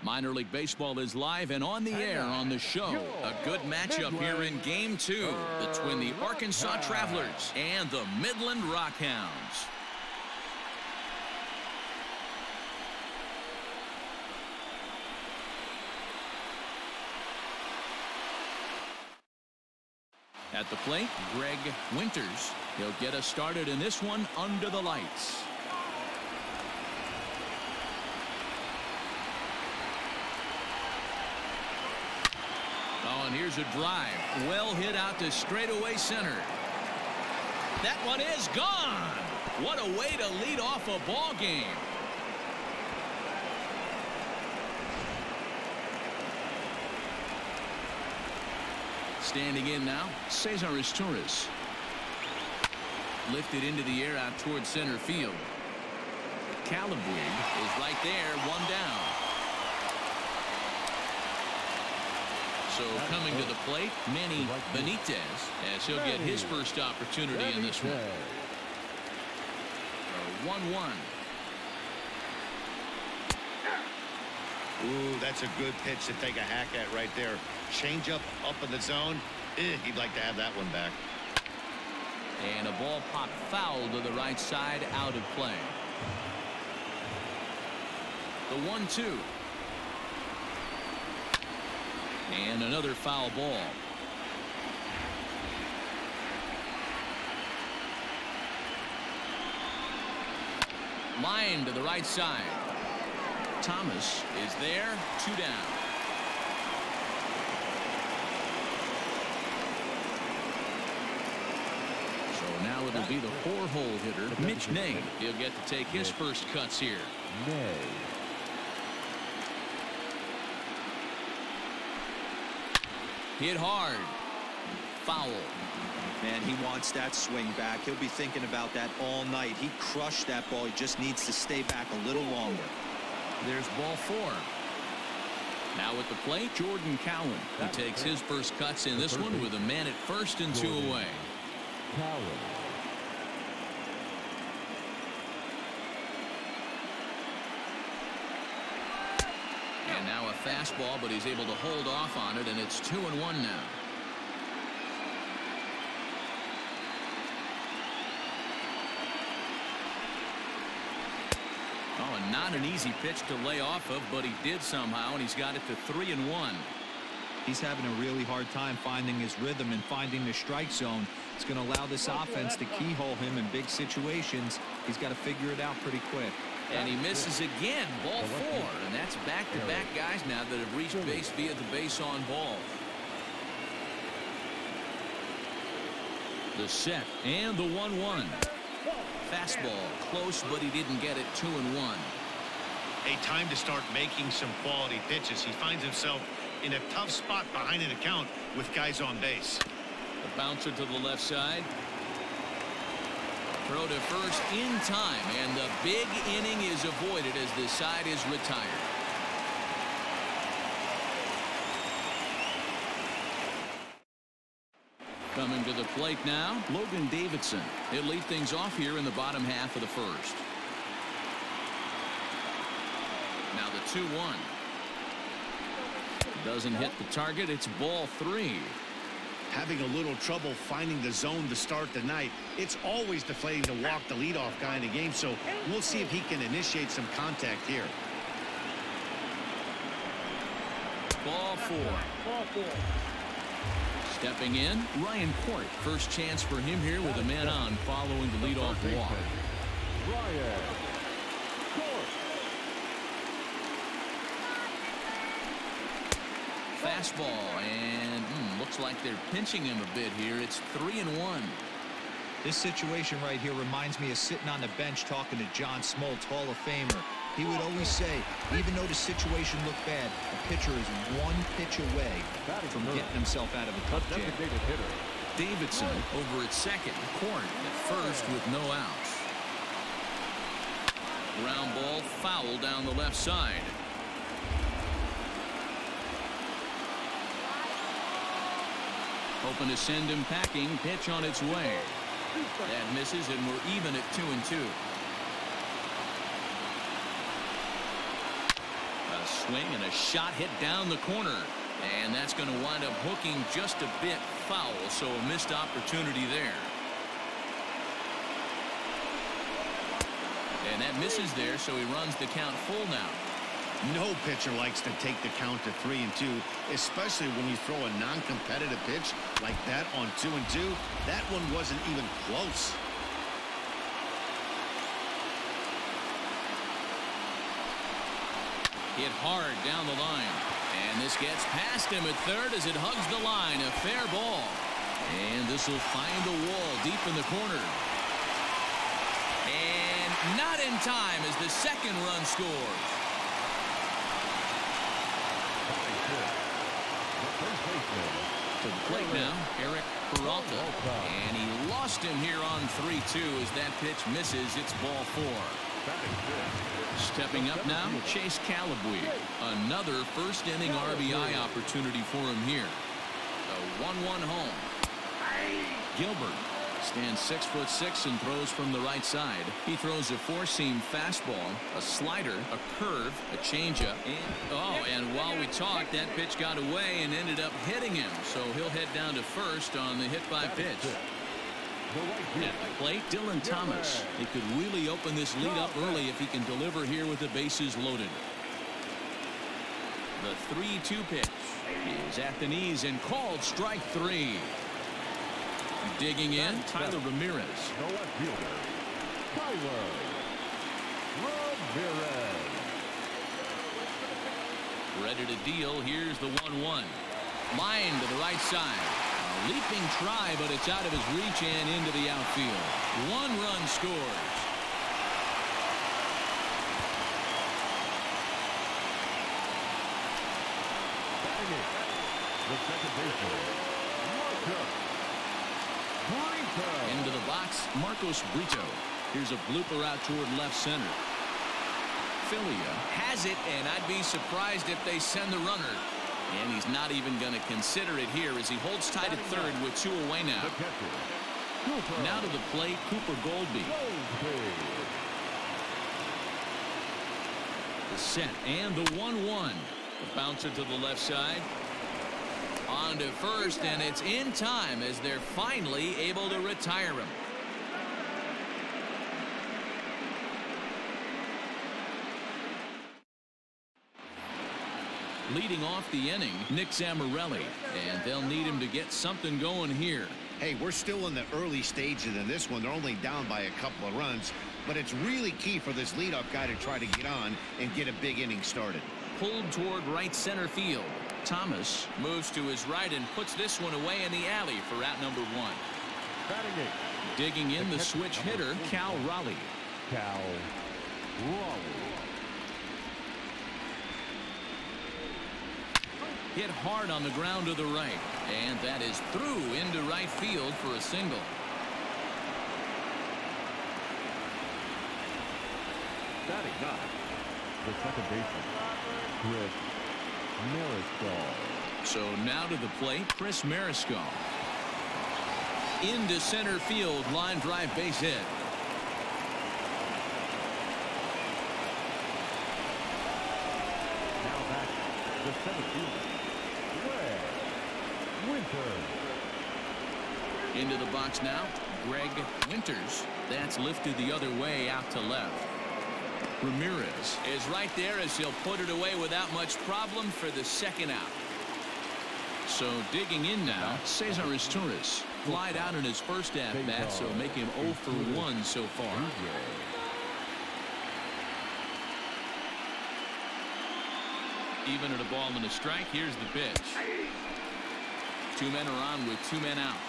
Minor League Baseball is live and on the air on the show. A good matchup here in Game 2 between the Arkansas Travelers and the Midland Rockhounds. At the plate, Greg Winters. He'll get us started in this one under the lights. Oh, and here's a drive. Well hit out to straightaway center. That one is gone. What a way to lead off a ball game. Standing in now, Cesar Torres. Lifted into the air out towards center field. Calabrig is right there, one down. So coming to the plate, Manny Benitez, as he'll get his first opportunity in this one. 1-1. Ooh, that's a good pitch to take a hack at right there. Change up in the zone. He'd like to have that one back. And a ball popped foul to the right side, out of play. The 1-2. And another foul ball. Line to the right side. Thomas is there, 2 down. So now it'll be the 4-hole hitter, Mitch Ney. He'll get to take his first cuts here. Hit hard. Foul. Man, he wants that swing back. He'll be thinking about that all night. He crushed that ball. He just needs to stay back a little longer. There's ball 4. Now at the plate, Jordan Cowan. He takes his first cuts in this one with a man at first and 2 away. And now a fastball, but he's able to hold off on it, and it's 2-1 now. Oh, and not an easy pitch to lay off of, but he did somehow, and he's got it to 3-1. He's having a really hard time finding his rhythm and finding the strike zone. It's going to allow this offense to keyhole him in big situations. He's got to figure it out pretty quick. And he misses again, ball 4. And that's back-to-back guys now that have reached base via the base on ball. The set and the 1-1. Fastball close, but he didn't get it. 2-1. A time to start making some quality pitches. He finds himself in a tough spot behind an account with guys on base. A bouncer to the left side. Throw to first in time, and the big inning is avoided as the side is retired. Coming to the plate now, Logan Davidson. He'll lead things off here in the bottom half of the first. Now the 2-1. Doesn't hit the target. It's ball 3. Having a little trouble finding the zone to start the night. It's always deflating to walk the leadoff guy in the game, so we'll see if he can initiate some contact here. Ball 4. Stepping in, Ryan Court. First chance for him here with a man on following the leadoff walk. Ryan Court. Fastball, and looks like they're pinching him a bit here. It's 3-1. This situation right here reminds me of sitting on the bench talking to John Smoltz, Hall of Famer. He would always say, even though the situation looked bad, a pitcher is one pitch away from getting himself out of a tough jam. Davidson over at second. Court at first with no outs. Ground ball foul down the left side. Hoping to send him packing. Pitch on its way. That misses, and we're even at 2-2. A swing and a shot hit down the corner. And that's going to wind up hooking just a bit foul, so a missed opportunity there. And that misses there, so he runs the count full now. No pitcher likes to take the count to 3-2, especially when you throw a non-competitive pitch like that on 2-2. That one wasn't even close. Hit hard down the line. And this gets past him at third as it hugs the line. A fair ball. And this will find the wall deep in the corner. And not in time as the second run scores. To the plate now, Eric Peralta. And he lost him here on 3-2 as that pitch misses. It's ball 4. Stepping up now, Chase Calabwe. Another first inning RBI opportunity for him here. A 1-1 home. Gilbert stands 6'6" and throws from the right side. He throws a four-seam fastball, a slider, a curve, a changeup, and while we talked, that pitch got away and ended up hitting him. So he'll head down to first on the hit-by pitch. At the plate, Dylan Thomas. He could really open this lead up early if he can deliver here with the bases loaded. The 3-2 pitch is at the knees and called strike 3. Digging in, Tyler Ramirez. Ready to deal. Here's the 1-1. Line to the right side. A leaping try, but it's out of his reach and into the outfield. 1 run scores. The second baseman, Into the box, Marcos Brito. Here's a blooper out toward left center. Filia has it, and I'd be surprised if they send the runner. And he's not even going to consider it here as he holds tight at third with 2 away now. Now to the plate, Cooper Goldby. The set and the 1-1. The bouncer to the left side. On to first, and it's in time as they're finally able to retire him. Leading off the inning, Nick Zamorelli, and they'll need him to get something going here. Hey, we're still in the early stages in this one. They're only down by a couple of runs, but it's really key for this leadoff guy to try to get on and get a big inning started. Pulled toward right center field. Thomas moves to his right and puts this one away in the alley for out number 1. Digging in the switch hitter, Cal Raleigh. Hit hard on the ground to the right, and that is through into right field for a single. Batting 9, the second baseman, Chris Mariscal. So now to the plate, Chris Mariscal. Into center field, line drive base hit. Now back the center fielder, Greg Winters. Into the box now, Greg Winters. That's lifted the other way out to left. Ramirez is right there as he'll put it away without much problem for the second out. So digging in now, Cesar Izturis. Flied out in his first at-bat, so make him 0 for 1 so far. Even at a ball and a strike, here's the pitch. 2 men are on with 2 men out.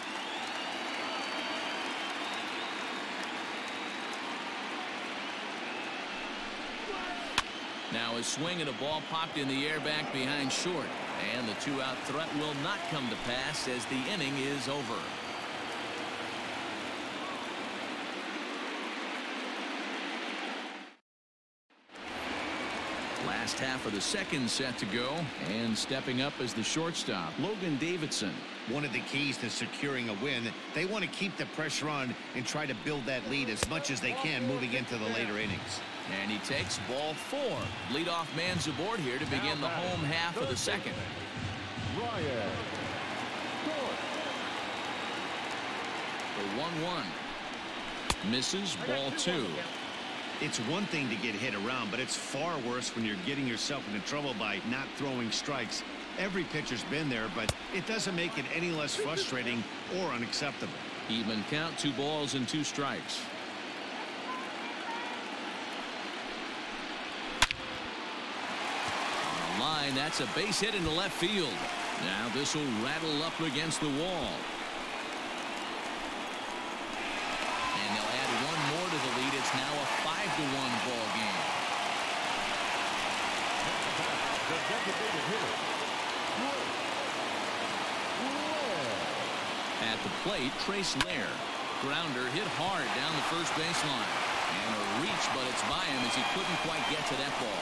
Now a swing and a ball popped in the air back behind short. And the 2-out threat will not come to pass as the inning is over. Last half of the second set to go, and stepping up as the shortstop, Logan Davidson. One of the keys to securing a win, they want to keep the pressure on and try to build that lead as much as they can moving into the later innings. And he takes ball 4. Leadoff man's aboard here to begin the home half of the second. Ryan. The 1-1. Misses, ball 2. It's one thing to get hit around, but it's far worse when you're getting yourself into trouble by not throwing strikes. Every pitcher's been there, but it doesn't make it any less frustrating or unacceptable. Even count, 2 balls and 2 strikes. On the line, that's a base hit into left field. Now this will rattle up against the wall. And they'll add 1 more to the lead. It's now a 5-1 ball game. The designated hitter. At the plate, Trace Lair. Grounder hit hard down the first baseline. And a reach, but it's by him as he couldn't quite get to that ball.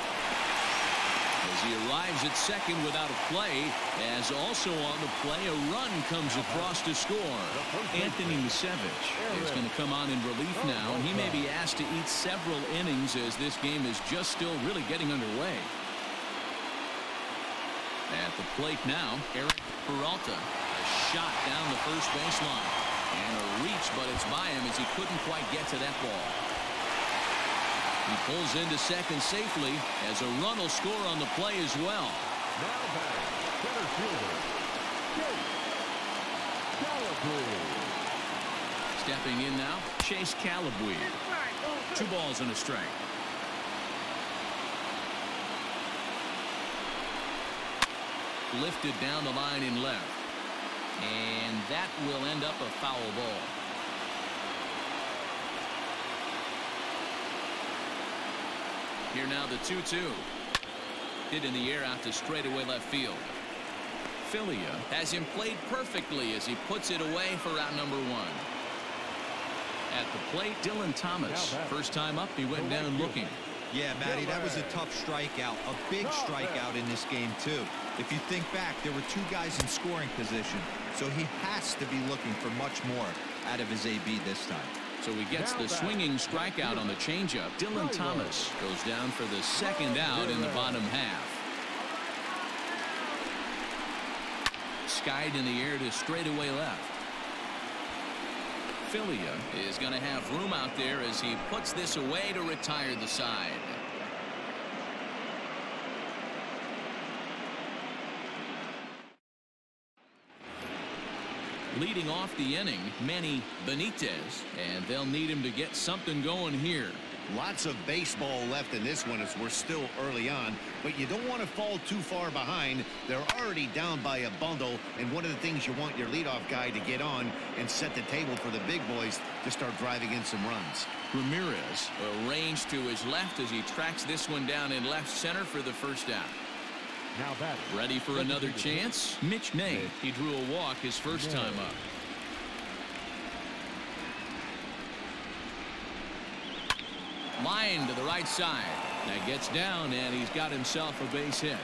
As he arrives at second without a play, as also on the play, a run comes across to score. Anthony Musevich is going to come on in relief now, and he may be asked to eat several innings as this game is just still really getting underway. At the plate now, Eric Peralta. A shot down the first baseline. And a reach, but it's by him as he couldn't quite get to that ball. He pulls into second safely as a run will score on the play as well. Now back, center fielder, Chase Calabwe. Stepping in now, Chase Calabwe. 2 balls and a strike. Lifted down the line in left. And that will end up a foul ball. Here now the 2-2. Hit in the air out to straightaway left field. Filia has him played perfectly as he puts it away for out number 1. At the plate, Dylan Thomas. First time up, he went down looking. Yeah, Matty, that was a tough strikeout, a big strikeout in this game, too. If you think back, there were 2 guys in scoring position, so he has to be looking for much more out of his AB this time. So he gets the swinging strikeout on the changeup. Dylan Thomas goes down for the second out in the bottom half. Skied in the air to straightaway left. Filia is going to have room out there as he puts this away to retire the side. Leading off the inning, Manny Benitez, and they'll need him to get something going here. Lots of baseball left in this one as we're still early on, but you don't want to fall too far behind. They're already down by a bundle, and one of the things you want your leadoff guy to get on and set the table for the big boys to start driving in some runs. Ramirez arranged to his left as he tracks this one down in left center for the first out. Now that ready for another chance. Mitch Nate. He drew a walk his first time up. Line to the right side. That gets down, and he's got himself a base hit.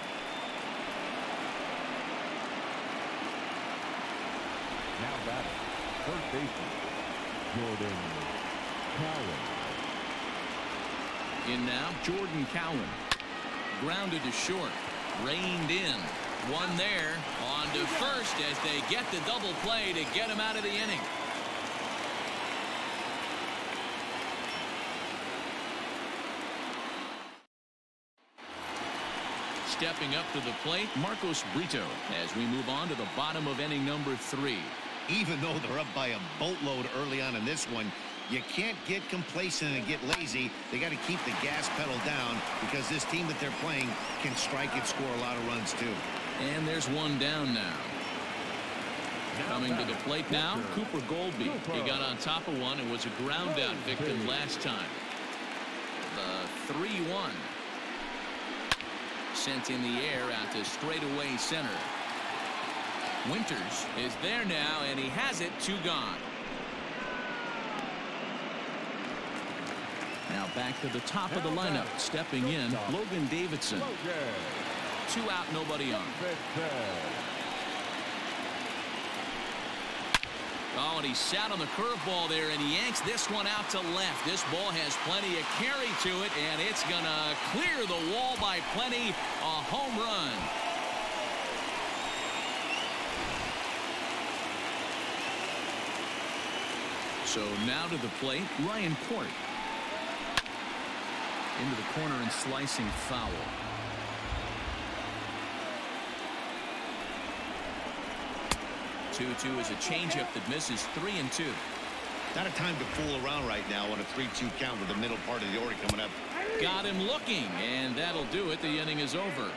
Now batting, first baseman, Jordan Cowan. In now, Jordan Cowan. Grounded to short. Reined in. One there. On to first as they get the double play to get him out of the inning. Stepping up to the plate, Marcos Brito, as we move on to the bottom of inning number 3. Even though they're up by a boatload early on in this one, you can't get complacent and get lazy. They got to keep the gas pedal down because this team that they're playing can strike and score a lot of runs too. And there's one down now. Coming to the plate now, Cooper Goldby. He got on top of one and was a ground out victim last time. The 3-1. Sent in the air out to straightaway center. Winters is there now, and he has it. 2 gone. Now back to the top of the lineup. Stepping in, Logan Davidson. 2 out, nobody on. Oh, and he sat on the curveball there, and he yanks this one out to left. This ball has plenty of carry to it, and it's going to clear the wall by plenty. A home run. So now to the plate, Ryan Court. Into the corner and slicing foul. 2-2 is a changeup that misses. 3-2. Not a time to fool around right now on a 3-2 count with the middle part of the order coming up. Got him looking, and that'll do it. The inning is over.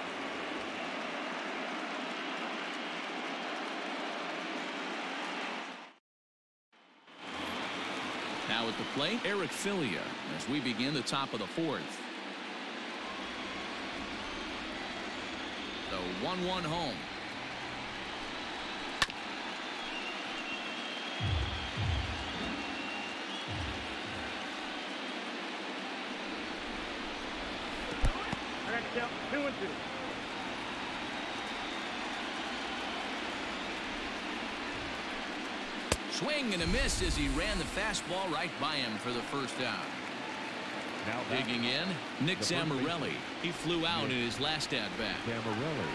Now at the plate, Eric Filia as we begin the top of the fourth. The 1-1 home. Count 2-2. Swing and a miss as he ran the fastball right by him for the first out. Now digging in, Nick Zamorelli. He flew out in his last at bat. Zamorelli.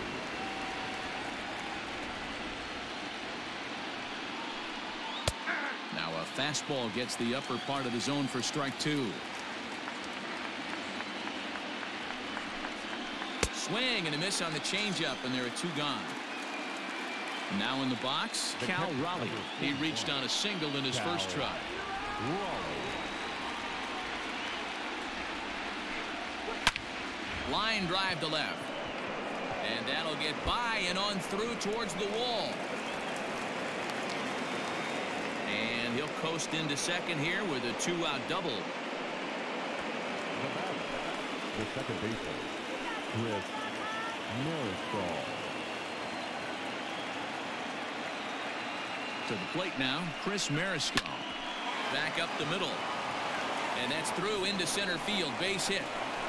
Now a fastball gets the upper part of the zone for strike two. Swing and a miss on the changeup, and there are two gone. Now in the box, Cal Raleigh. He reached on a single in his first try. Line drive to left. And that'll get by and on through towards the wall. And he'll coast into second here with a two-out double. The second baseman, Chris Mariscal. To the plate now, Chris Mariscal. Back up the middle. And that's through into center field. Base hit.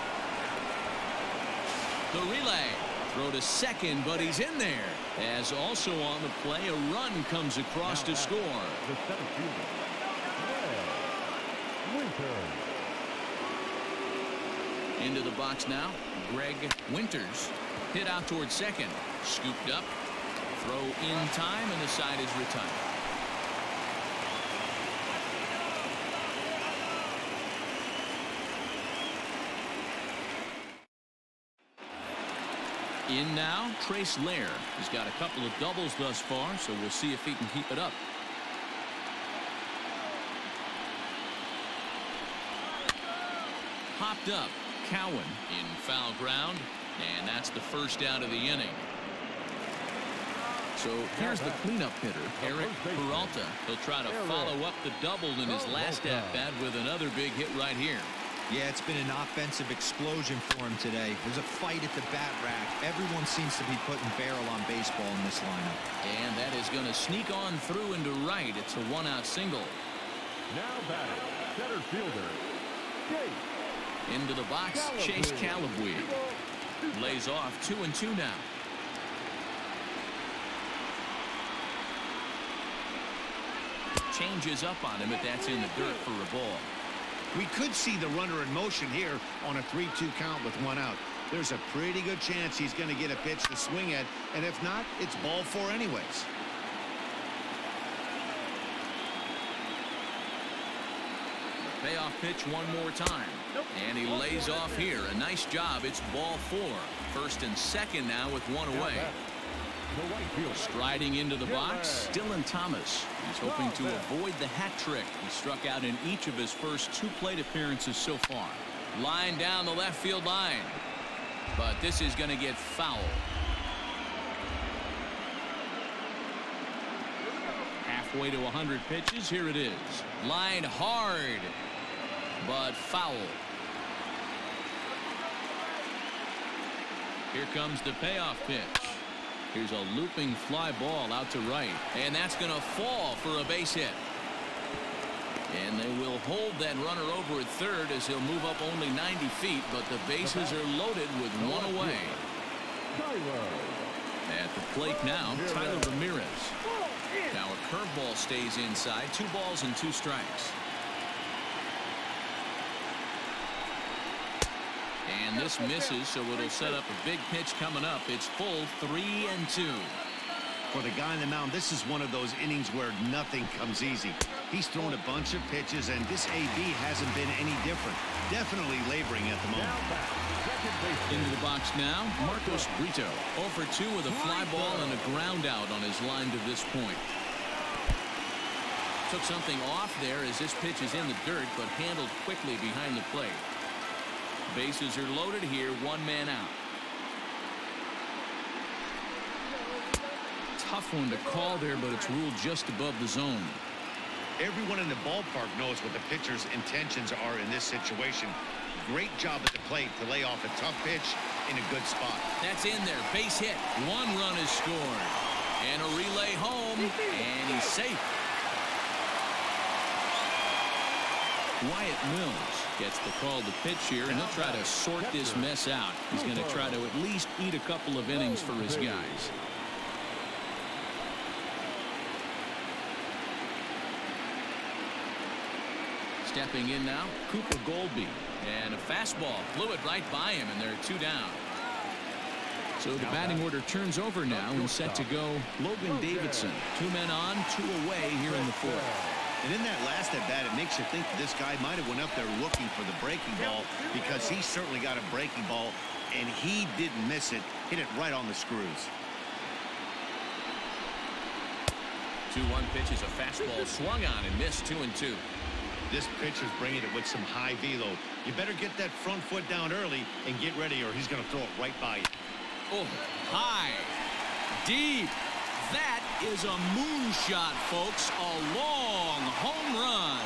The relay. Throw to second, but he's in there. As also on the play, a run comes across to score. The seventh fielder, Greg Winters. Into the box now, Greg Winters. Hit out towards second. Scooped up. Throw in time, and the side is retired. In now, Trace Lair. He's got a couple of doubles thus far, so we'll see if he can keep it up. Hopped up. Cowan in foul ground, and that's the first out of the inning. So here's the cleanup hitter, Eric Peralta. He'll try to follow up the double in his last at-bat with another big hit right here. Yeah, it's been an offensive explosion for him today. There's a fight at the bat rack. Everyone seems to be putting barrel on baseball in this lineup. And that is going to sneak on through into right. It's a one-out single. Now batting, center fielder, Chase. Into the box, Chase Calabwe. Lays off 2-2 now. Changes up on him, but that's in the dirt for a ball. We could see the runner in motion here on a 3-2 count with one out. There's a pretty good chance he's going to get a pitch to swing at, and if not, it's ball four anyways. Payoff pitch one more time. And he lays off here. A nice job. It's ball four. First and second now with one away. Striding into the box, Dylan Thomas. He's hoping to avoid the hat trick. He struck out in each of his first two plate appearances so far. Line down the left field line. But this is going to get foul. Halfway to 100 pitches. Here it is. Line hard, but foul. Here comes the payoff pitch. Here's a looping fly ball out to right, and that's going to fall for a base hit. And they will hold that runner over at third as he'll move up only 90 feet, but the bases are loaded with one away. At the plate now, Tyler Ramirez. Now a curveball stays inside. 2 balls and 2 strikes. And this misses, so it'll set up a big pitch coming up. It's full 3-2. For the guy on the mound, this is one of those innings where nothing comes easy. He's thrown a bunch of pitches, and this AB hasn't been any different. Definitely laboring at the moment. Into the box now, Marcos Brito. 0 for 2 with a fly ball and a ground out on his line to this point. Took something off there as this pitch is in the dirt, but handled quickly behind the plate. Bases are loaded here, 1 man out. Tough one to call there, but it's ruled just above the zone. Everyone in the ballpark knows what the pitcher's intentions are in this situation. Great job at the plate to lay off a tough pitch in a good spot. That's in there. Base hit. 1 run is scored. And a relay home. And he's safe. Wyatt Mills gets the call to pitch here, and he'll try to sort this mess out. He's going to try to at least eat a couple of innings for his guys. Stepping in now, Cooper Goldby. And a fastball flew it right by him, and they're 2 down. So the batting order turns over now and set to go Logan Davidson. 2 men on, 2 away here in the 4th. And in that last at bat, it makes you think that this guy might have went up there looking for the breaking ball, because he certainly got a breaking ball, and he didn't miss it. Hit it right on the screws. 2-1 pitch is a fastball swung on and missed. 2-2. This pitcher's bringing it with some high velo. You better get that front foot down early and get ready, or he's going to throw it right by you. Oh, high, deep. That is a moonshot, folks. A long home run.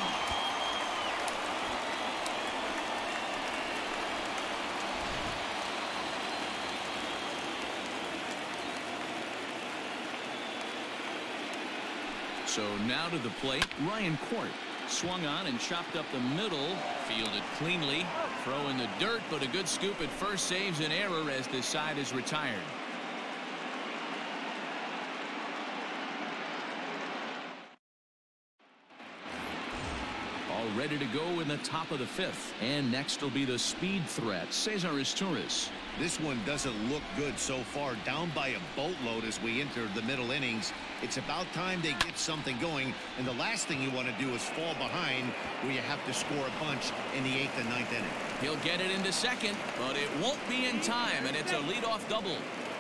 So now to the plate, Ryan Court. Swung on and chopped up the middle. Fielded cleanly. Throw in the dirt, but a good scoop at first saves an error as this side is retired. All ready to go in the top of the 5th. And next will be the speed threat, Cesar Izturis. This one doesn't look good so far. Down by a boatload as we enter the middle innings. It's about time they get something going, and the last thing you want to do is fall behind where you have to score a bunch in the 8th and 9th inning. He'll get it into second, but it won't be in time, and it's a leadoff double.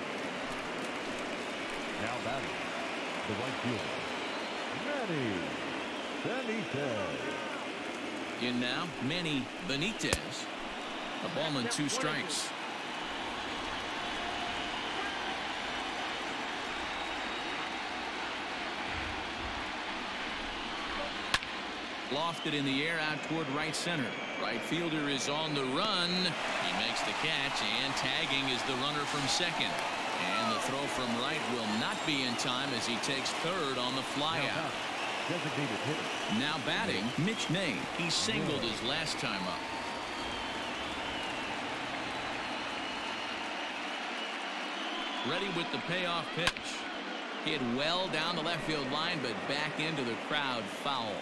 Now batting, the right fielder, Manny Benitez. In now, Manny Benitez. A ball and 2 strikes. Lofted in the air out toward right center. Right fielder is on the run. He makes the catch, and tagging is the runner from second. And the throw from right will not be in time as he takes third on the flyout. Designated hitter. Now batting, Mitch May. He singled his last time up. Ready with the payoff pitch. Hit well down the left field line, but back into the crowd, foul.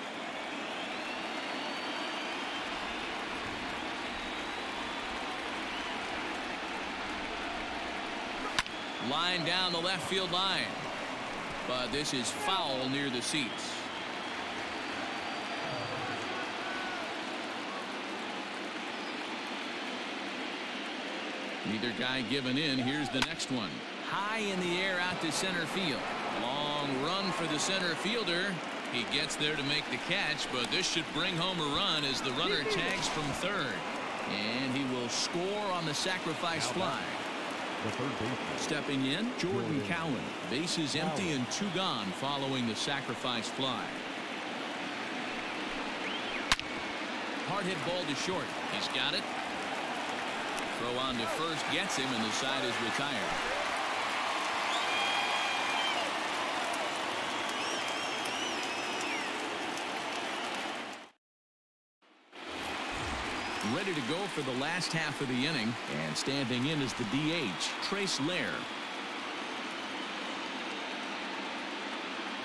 Line down the left field line. But this is foul near the seats. Neither guy giving in. Here's the next one. High in the air out to center field. Long run for the center fielder. He gets there to make the catch, but this should bring home a run as the runner tags from third. And he will score on the sacrifice fly. The third baseman. Stepping in, Jordan Cowan. Bases empty and 2 gone following the sacrifice fly. Hard hit ball to short. He's got it. Throw on to first gets him, and the side is retired. Ready to go for the last half of the inning, and standing in is the DH, Trace Lair.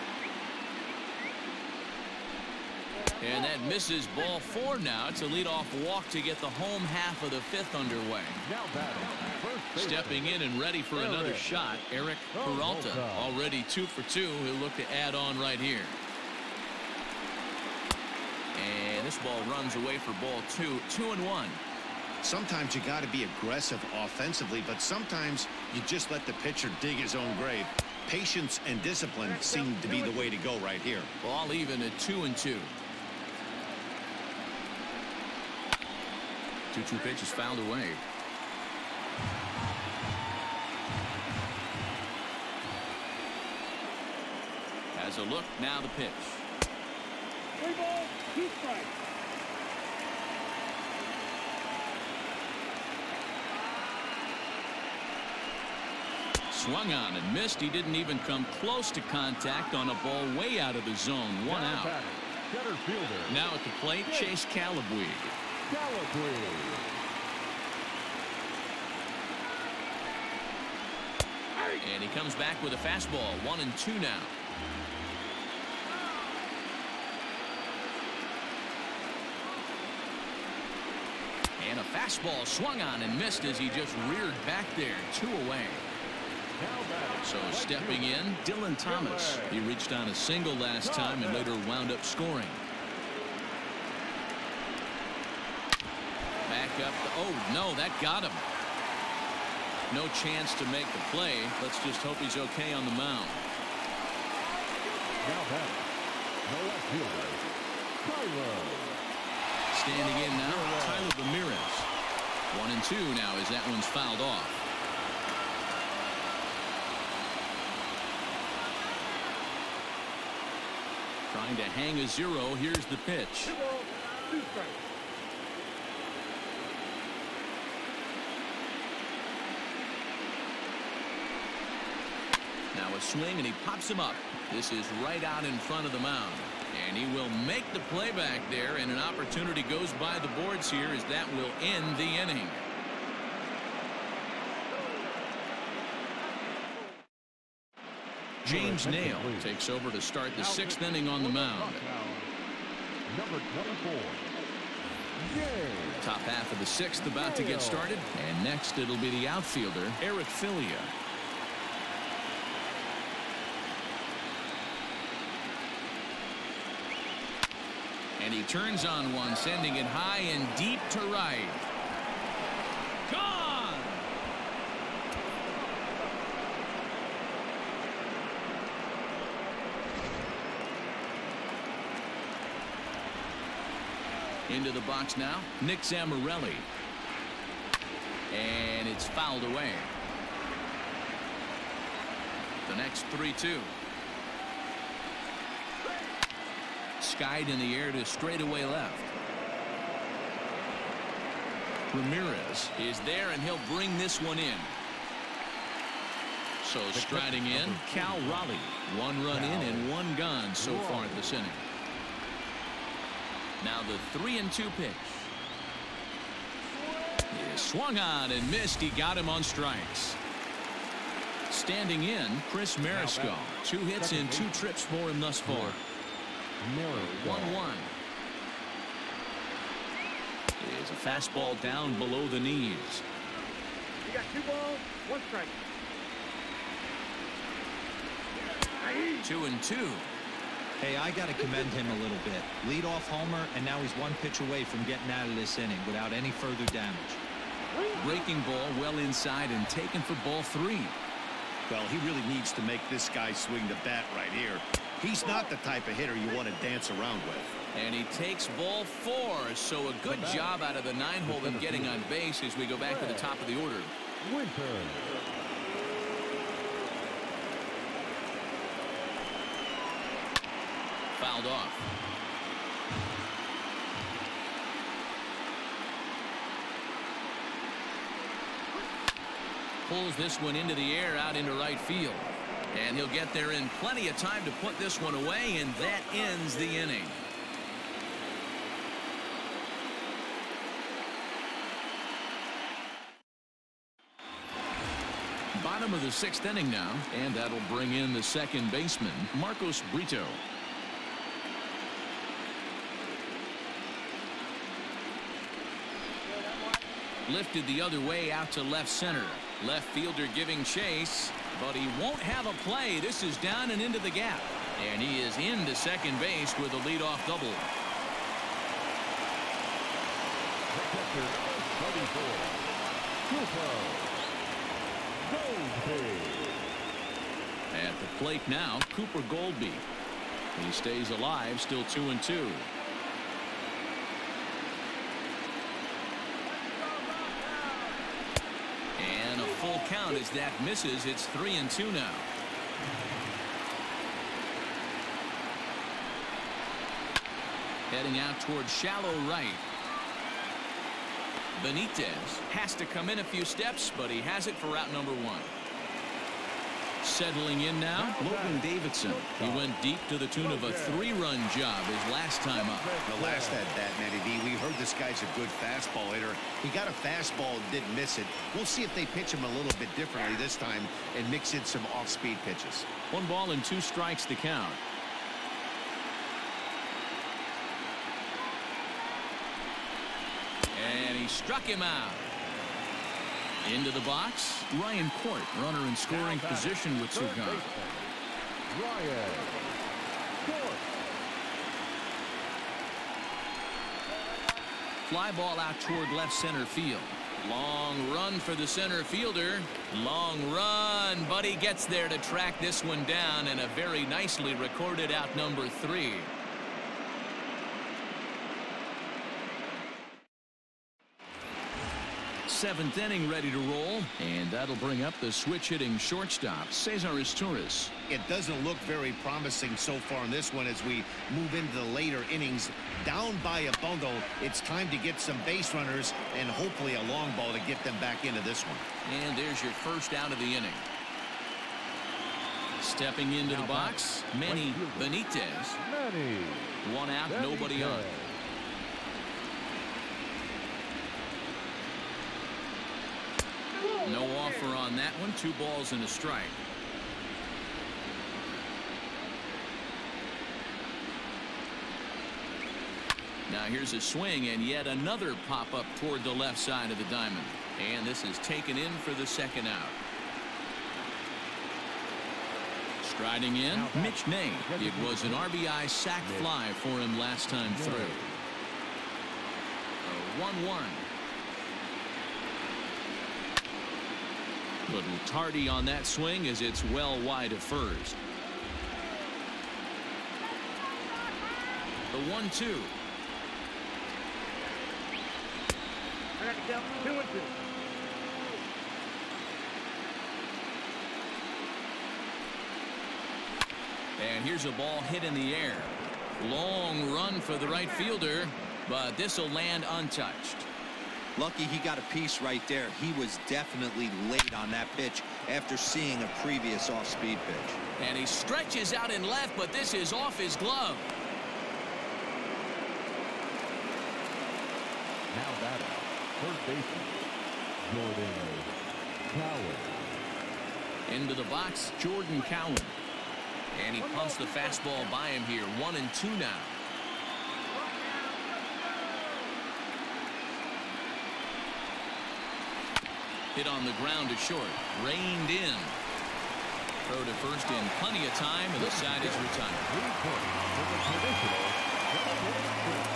And that misses ball 4 now. It's a leadoff walk to get the home half of the 5th underway. Now batting, first Stepping in and ready for another shot, Eric Peralta. Already 2 for 2. He'll look to add on right here. And this ball runs away for ball 2. 2-1. Sometimes you got to be aggressive offensively, but sometimes you just let the pitcher dig his own grave. Patience and discipline seem to be the way to go right here. Ball even at 2-2. 2-2 pitch is fouled away. As a look, now the pitch. 3 balls, 2 strikes. Swung on and missed. He didn't even come close to contact on a ball way out of the zone. 1 out. Center fielder. Now at the plate, Chase Calabuig. And he comes back with a fastball. 1-2 now. And a fastball swung on and missed as he just reared back there. 2 away. So stepping in, Dylan Thomas. He reached on a single last time and later wound up scoring. Back up. Oh, no, that got him. No chance to make the play. Let's just hope he's okay on the mound. Now batting, the left fielder, Tyler. Standing in now, Tyler Ramirez. 1-2 now as that one's fouled off. Trying to hang a 0. Here's the pitch. 2 balls, 2 strikes. Now a swing and he pops him up. This is right out in front of the mound. And he will make the play back there, and an opportunity goes by the boards here as that will end the inning. James Nail takes over to start the 6th inning on the mound. Number 24. Top half of the 6th about to get started, and next it'll be the outfielder Eric Filia. And he turns on one, sending it high and deep to right. Gone! Into the box now, Nick Zamorelli. And it's fouled away. The next 3-2. Skied in the air to straightaway left. Ramirez is there, and he'll bring this one in. So striding in, Cal Raleigh. 1 run in and 1 gone so far at this inning. Now the 3-2 pitch. He swung on and missed. He got him on strikes. Standing in, Chris Mariscal. 2 hits and 2 trips for him thus far. 1-1. Is a fastball down below the knees. You got 2 balls, 1 strike. 2-2. Hey, I got to commend him a little bit. Leadoff homer, and now he's 1 pitch away from getting out of this inning without any further damage. Breaking ball well inside and taken for ball 3. Well, he really needs to make this guy swing the bat right here. He's not the type of hitter you want to dance around with. And he takes ball 4. So a good job out of the 9-hole in getting on base as we go back to the top of the order. Winter. Fouled off. Pulls this one into the air out into right field. And he'll get there in plenty of time to put this one away, and that ends the inning. Bottom of the 6th inning now, and that'll bring in the second baseman, Marcos Brito. Lifted the other way out to left center. Left fielder giving chase, but he won't have a play. This is down and into the gap. And he is into second base with a leadoff double. The catcher, number 34, Cooper Goldby. At the plate now, Cooper Goldby. He stays alive, still 2-2. And a full count as that misses. It's 3-2 now. Heading out towards shallow right. Benitez has to come in a few steps, but he has it for out number 1. Settling in now, Logan Davidson. He went deep to the tune of a 3-run job his last time up. The last at bat, Matty V, we heard this guy's a good fastball hitter. He got a fastball and didn't miss it. We'll see if they pitch him a little bit differently this time and mix in some off-speed pitches. 1 ball and 2 strikes to count. And he struck him out. Into the box, Ryan Court, runner in scoring position with two gone. Ryan Court. Fly ball out toward left center field. Long run for the center fielder. Long run, but he gets there to track this one down, and a very nicely recorded out number 3. Seventh inning ready to roll, and that'll bring up the switch hitting shortstop Cesar Izturis. It doesn't look very promising so far in this one as we move into the later innings. Down by a bundle, it's time to get some base runners and hopefully a long ball to get them back into this one. And there's your first out of the inning. Stepping into the box, Manny Benitez. Manny 1 out, nobody on. No offer on that one. 2 balls and a strike. Now here's a swing and yet another pop up toward the left side of the diamond. And this is taken in for the second out. Striding in, Mitch May. It was an RBI sac fly for him last time through. A 1-1. Little tardy on that swing as it's well wide of first. The 1-2. I got the count 2-2. And here's a ball hit in the air. Long run for the right fielder, but this will land untouched. Lucky he got a piece right there. He was definitely late on that pitch after seeing a previous off-speed pitch. And he stretches out in left, but this is off his glove. Now batting, third baseman, Jordan Cowan. Into the box, Jordan Cowan. And he pumps the fastball by him here. 1-2 now. Hit on the ground to short. Reined in. Throw to first in plenty of time, and the side is retired. 3 points for the traditional double.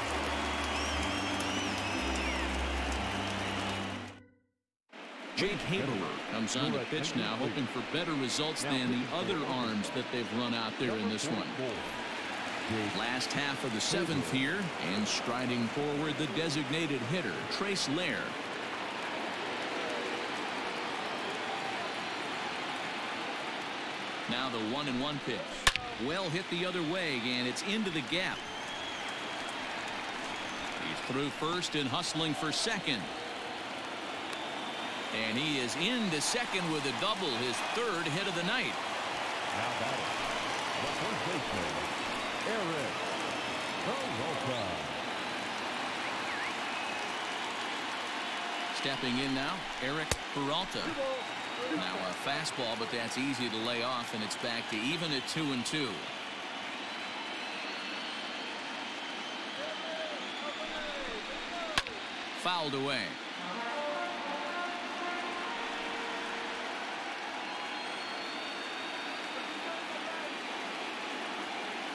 Jake Haberer comes on to pitch now, hoping for better results than the other arms that they've run out there in this one. Last half of the 7th here, and striding forward the designated hitter, Trace Lair. Now the 1-1 pitch. Well hit the other way, and it's into the gap. He's through first and hustling for second. And he is into second with a double, his 3rd hit of the night. Now batting, the first baseman, Eric Peralta. Stepping in now, Eric Peralta. Now a fastball, but that's easy to lay off, and it's back to even at 2-2. Fouled away.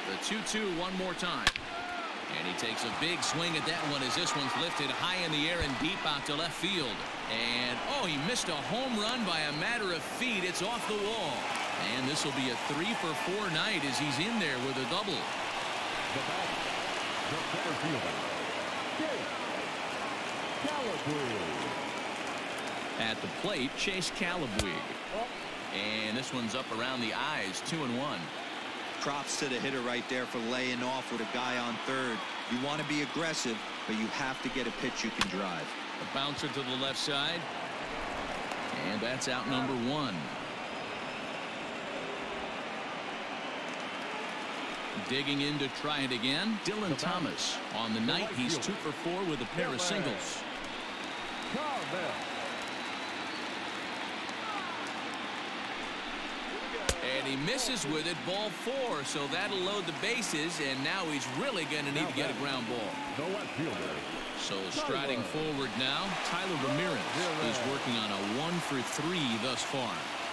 The 2-2 one more time. And he takes a big swing at that one as this one's lifted high in the air and deep out to left field. And, oh, he missed a home run by a matter of feet. It's off the wall. And this will be a 3-for-4 night as he's in there with a double. The batter, the center fielder, Chase Calabrese. At the plate, Chase Calabrese. And this one's up around the eyes, 2-1. Props to the hitter right there for laying off with a guy on third. You want to be aggressive, but you have to get a pitch you can drive. A bouncer to the left side. And that's out number 1. Digging in to try it again, Dylan Thomas. On the night, he's 2-for-4 with a pair of singles. And he misses with it, ball 4, so that'll load the bases, and now he's really going to need to get a ground ball. So striding forward now, Tyler Ramirez is working on a 1-for-3 thus far.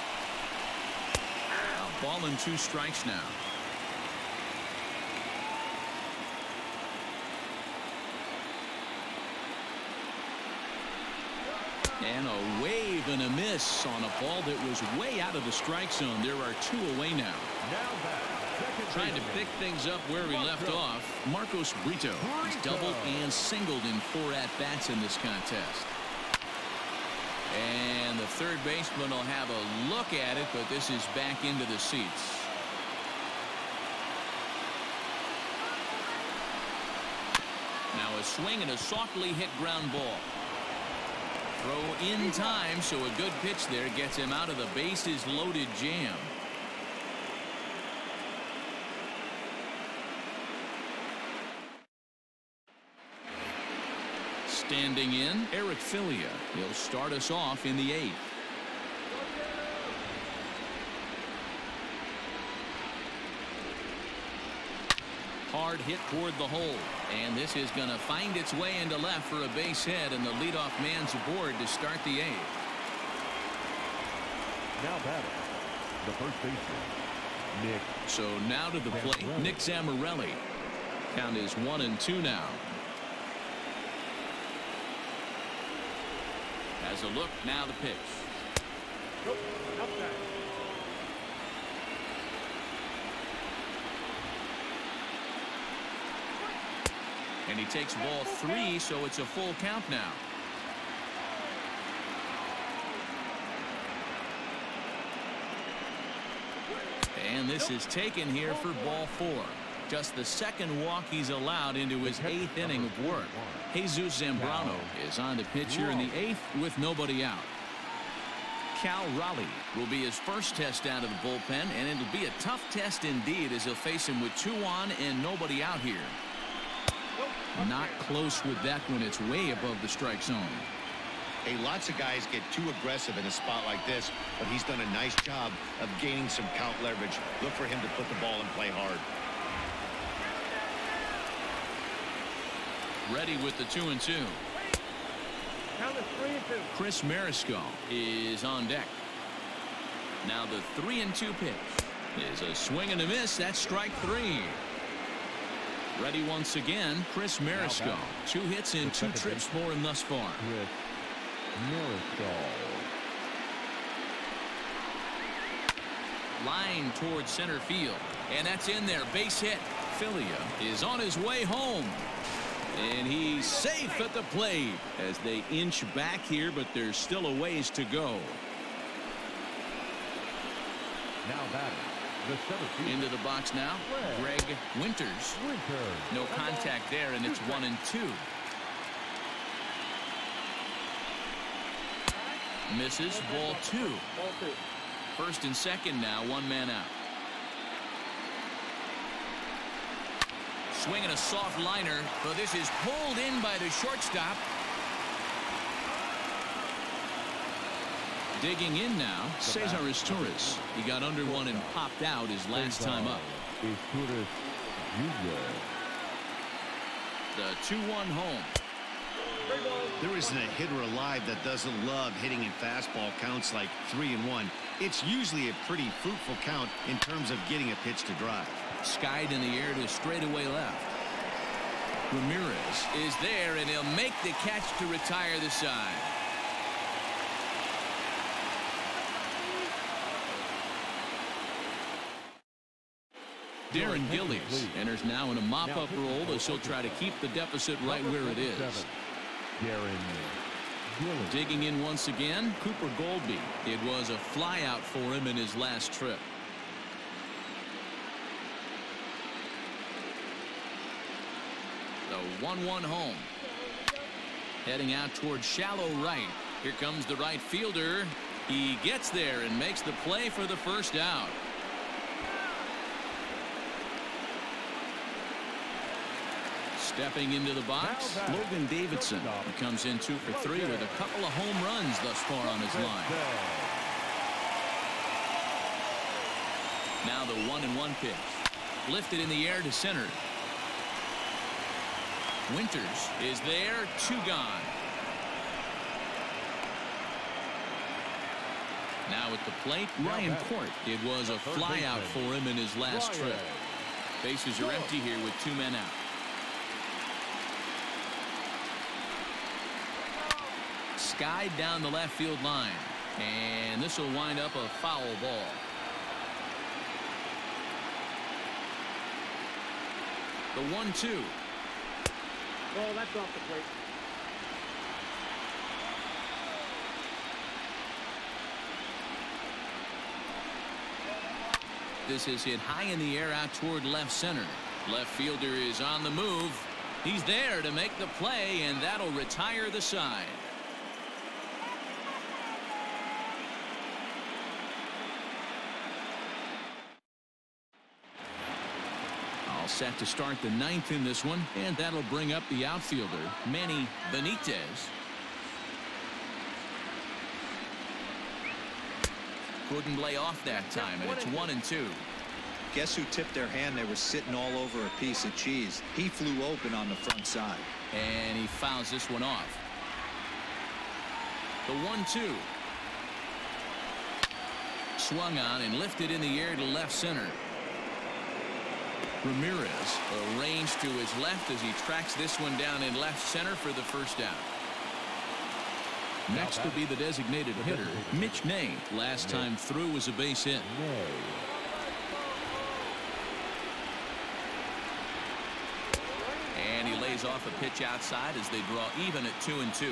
A ball and 2 strikes now. And a wave and a miss on a ball that was way out of the strike zone. There are 2 away now. Trying to pick things up where he left off, Marcos Brito. He's doubled and singled in 4 at-bats in this contest. And the third baseman will have a look at it, but this is back into the seats. Now a swing and a softly hit ground ball. Throw in time, so a good pitch there gets him out of the bases loaded jam. Standing in, Eric Filia. He'll start us off in the 8th. Hard hit toward the hole, and this is going to find its way into left for a base hit, and the leadoff man's aboard to start the 8th. Now batting, the first baseman, Nick. So now to the plate, Nick Zamorelli. Count is 1-2 now. Has a look, now the pitch. And he takes ball 3, so it's a full count now. And this is taken here for ball 4. Just the second walk he's allowed into his 8th inning of work. Jesus Zambrano is on the pitch here in the 8th with nobody out. Cal Raleigh will be his first test out of the bullpen, and it'll be a tough test indeed as he'll face him with 2 on and nobody out here. Not close with that one. It's way above the strike zone. Hey, lots of guys get too aggressive in a spot like this, but he's done a nice job of gaining some count leverage. Look for him to put the ball in play hard. Ready with the 2-2. Count is 3-2. Chris Mariscal is on deck. Now the 3-2 pitch is a swing and a miss. That's strike 3. Ready once again, Chris Mariscal. 2 hits and 2 trips for him thus far. Chris Mariscal. Line towards center field, and that's in there. Base hit. Filia is on his way home, and he's safe at the plate as they inch back here, but there's still a ways to go. Now batting, the center field. Into the box now, Greg Winters. No contact there, and it's 1-2. Misses, ball 2. First and second now, 1 man out. Swinging a soft liner, but this is pulled in by the shortstop. Digging in now, Cesar Izturis. He got under one and popped out his last time up. Izturis Jr. The 2-1 home. There isn't a hitter alive that doesn't love hitting in fastball counts like 3-1. It's usually a pretty fruitful count in terms of getting a pitch to drive. Skied in the air to straightaway left. Ramirez is there, and he'll make the catch to retire the side. Darren Gillies enters now in a mop-up role as he'll try to keep the deficit right where it is. Digging in once again, Cooper Goldby. It was a flyout for him in his last trip. The 1-1 home. Heading out toward shallow right. Here comes the right fielder. He gets there and makes the play for the first out. Stepping into the box, Logan Davidson. He comes in 2 for 3 with a couple of home runs thus far on his line. Now the 1-1 pitch. Lifted in the air to center. Winters is there, 2 gone. Now at the plate, Ryan Court. It was a flyout for him in his last trip. Bases are empty here with 2 men out. Skied down the left field line, and this will wind up a foul ball. The 1-2. Oh, that's off the plate. This is hit high in the air out toward left center. Left fielder is on the move. He's there to make the play, and that'll retire the side. All set to start the 9th in this one, and that'll bring up the outfielder, Manny Benitez. Couldn't lay off that time, and it's 1-2. Guess who tipped their hand? They were sitting all over a piece of cheese. He flew open on the front side. And he fouls this one off. The 1-2. Swung on and lifted in the air to left center. Ramirez arranged to his left as he tracks this one down in left center for the first out. Next will be the designated hitter, Mitch Ney. Last time through was a base hit. And he lays off a pitch outside as they draw even at 2-2.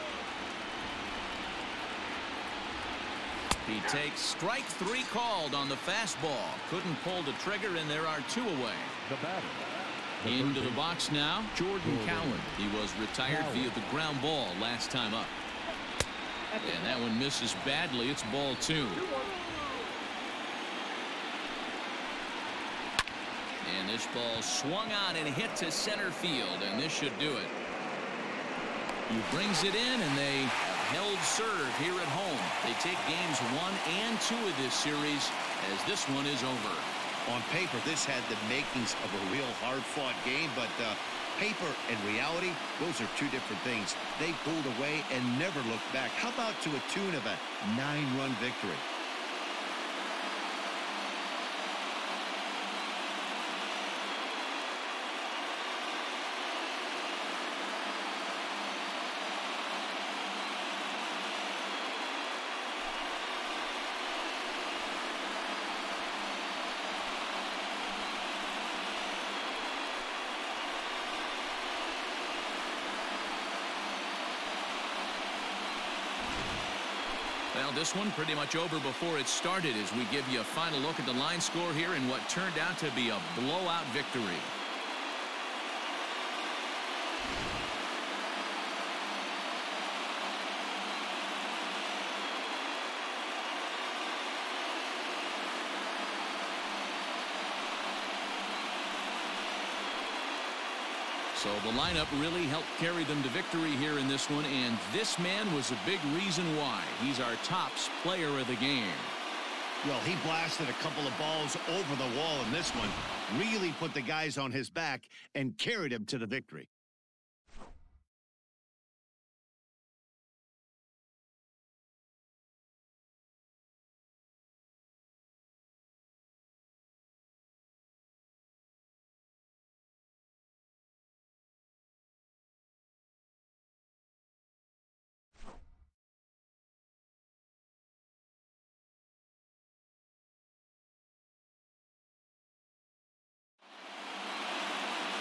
He takes strike 3 called on the fastball. Couldn't pull the trigger, and there are 2 away. Into the box now, Jordan Cowan. He was retired via the ground ball last time up. And that one misses badly. It's ball 2. And this ball swung on and hit to center field, and this should do it. He brings it in, and they held serve here at home. They take games 1 and 2 of this series as this one is over. On paper, this had the makings of a real hard-fought game, but paper and reality, those are 2 different things. They pulled away and never looked back. How about to a tune of a 9-run victory? Well, this one pretty much over before it started as we give you a final look at the line score here in what turned out to be a blowout victory. So the lineup really helped carry them to victory here in this one, and this man was a big reason why. He's our tops player of the game. Well, he blasted a couple of balls over the wall in this one, really put the guys on his back and carried him to the victory.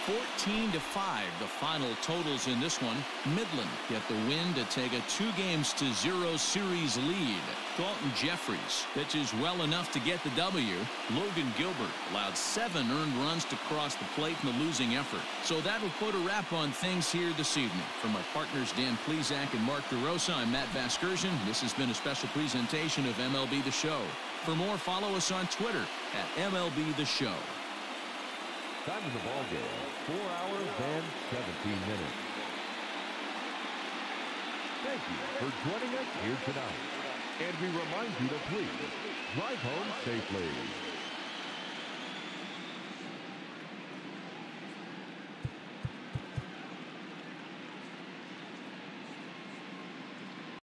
14-5, the final totals in this one. Midland get the win to take a 2-0 series lead. Dalton Jeffries pitches well enough to get the W. Logan Gilbert allowed 7 earned runs to cross the plate in the losing effort. So that'll put a wrap on things here this evening. For my partners Dan Plesac and Mark DeRosa, I'm Matt Vasgersian. This has been a special presentation of MLB The Show. For more, follow us on Twitter at MLB The Show. Time of the ball game, 4 hours and 17 minutes. Thank you for joining us here tonight. And we remind you to please drive home safely.